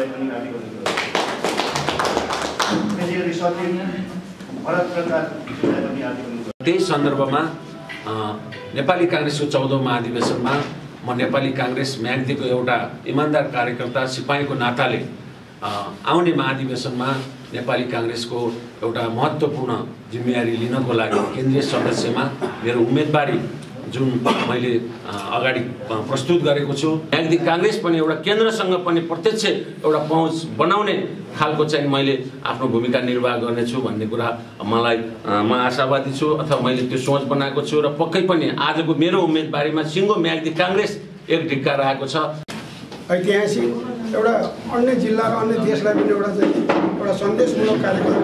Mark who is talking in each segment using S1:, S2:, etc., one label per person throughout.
S1: उहाँलाई पनि हार्दिक अभिनन्दन। त्यसैगरी सचिव भरत प्रकाशलाई पनि हार्दिक अभिनन्दन।
S2: त्यही सन्दर्भमा नेपाली कांग्रेसको 14औं महाधिवेशनमा म नेपाली कांग्रेस म्याग्दीको एउटा इमानदार कार्यकर्ता सिपाहीको नाताले आउने महाधिवेशनमा नेपाली कांग्रेसको एउटा महत्त्वपूर्ण जिम्मेवारी लिनको लागि केन्द्रीय सदस्यमा मेरो उम्मेदवारी जुन मैले अगाडि प्रस्तुत गरेको छु, म्याग्दी कांग्रेस पनि एउटा केन्द्रसँग पनि प्रत्यक्ष एउटा पहुँच बनाउने खालको चाहिँ मैले आफ्नो भूमिका निर्वाह गर्नेछु भन्ने कुरा मलाई म आशावादी छु अथवा मैले त्यो सोच बनाएको छु र पक्कै पनि आजको मेरो उम्मेदवारीमा सिङ्गो म्याग्दी कांग्रेस एक ढिक्का रहेको छ।
S3: ऐतिहासिक एउटा अन्य जिल्ला र अन्य देशलाई पनि एउटा सन्देशमूलक कार्यक्रम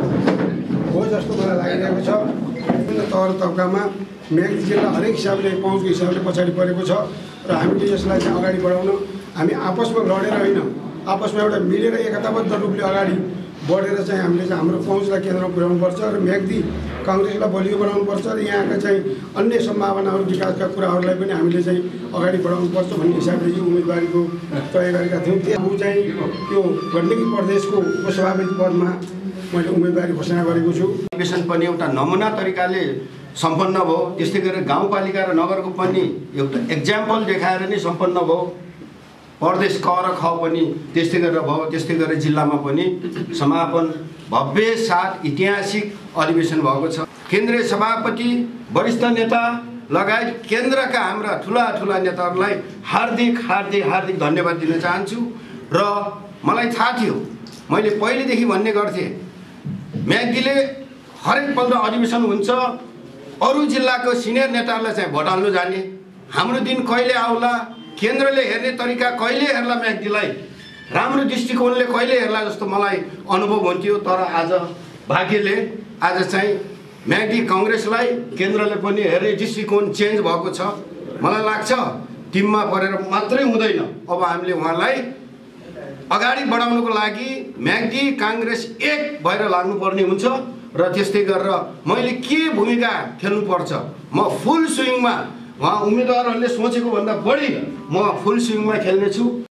S3: हो जस्तो मलाई लागिरहेको छ। विभिन्न तहर तबकामा म्याग्दी जिल्ला हरेक हिसाबले पहुँचको हिसाबले पछाडि परेको छ र हामीले यसलाई चाहिँ अगाडि बढाउन हामी आपसमा लडेर होइन, आपसमा एउटा मिलेर एकताबद्ध रूपले अगाडि बढेर चाहिँ हामीले चाहिँ हाम्रो पहुँचलाई केन्द्रमा पुर्याउनुपर्छ र म्याग्दी कांग्रेसलाई बलियो बनाउनुपर्छ र यहाँका चाहिँ अन्य सम्भावनाहरू विकासका कुराहरूलाई पनि हामीले चाहिँ अगाडि बढाउनुपर्छ भन्ने हिसाबले यो उम्मेदवारीको तय गरेका थियौँ। त्यो चाहिँ यो गण्डकी प्रदेशको उपसभापति पदमा मैले उम्मेदवारी घोषणा गरेको छु।
S4: अधिवेशन पनि एउटा नमुना तरिकाले सम्पन्न भयो, त्यस्तै गरेर गाउँपालिका र नगरको पनि एउटा एक्जाम्पल देखाएर नै सम्पन्न भयो। प्रदेश क र ख पनि त्यस्तै गरेर भयो, त्यस्तै गरेर जिल्लामा पनि समापन भव्य साथ ऐतिहासिक अधिवेशन भएको छ। केन्द्रीय सभापति, वरिष्ठ नेता लगायत केन्द्रका हाम्रा ठुला ठुला नेताहरूलाई हार्दिक हार्दिक हार्दिक धन्यवाद दिन चाहन्छु। र मलाई थाहा थियो, मैले पहिलेदेखि भन्ने गर्थेँ, म्याग्दीले हरेक पल्ट अधिवेशन हुन्छ, अरू जिल्लाको सिनियर नेताहरूलाई चाहिँ भोट हाल्नु जाने, हाम्रो दिन कहिले आउला, केन्द्रले हेर्ने तरिका कहिले हेर्ला, म्याग्दीलाई राम्रो दृष्टिकोणले कहिले हेर्ला जस्तो मलाई अनुभव हुन्थ्यो। तर आज भाग्यले आज चाहिँ म्याग्दी कांग्रेसलाई केन्द्रले पनि हेर्ने दृष्टिकोण चेन्ज भएको छ। मलाई लाग्छ टिममा परेर मात्रै हुँदैन, अब हामीले उहाँलाई अगाडि बढाउनको लागि म्याग्दी कांग्रेस एक भएर लाग्नुपर्ने हुन्छ र त्यस्तै गरेर मैले के भूमिका खेल्नुपर्छ म फुल स्विङमा, उहाँ उम्मेदवारहरूले सोचेको भन्दा बढी म फुल स्विङमा खेल्नेछु।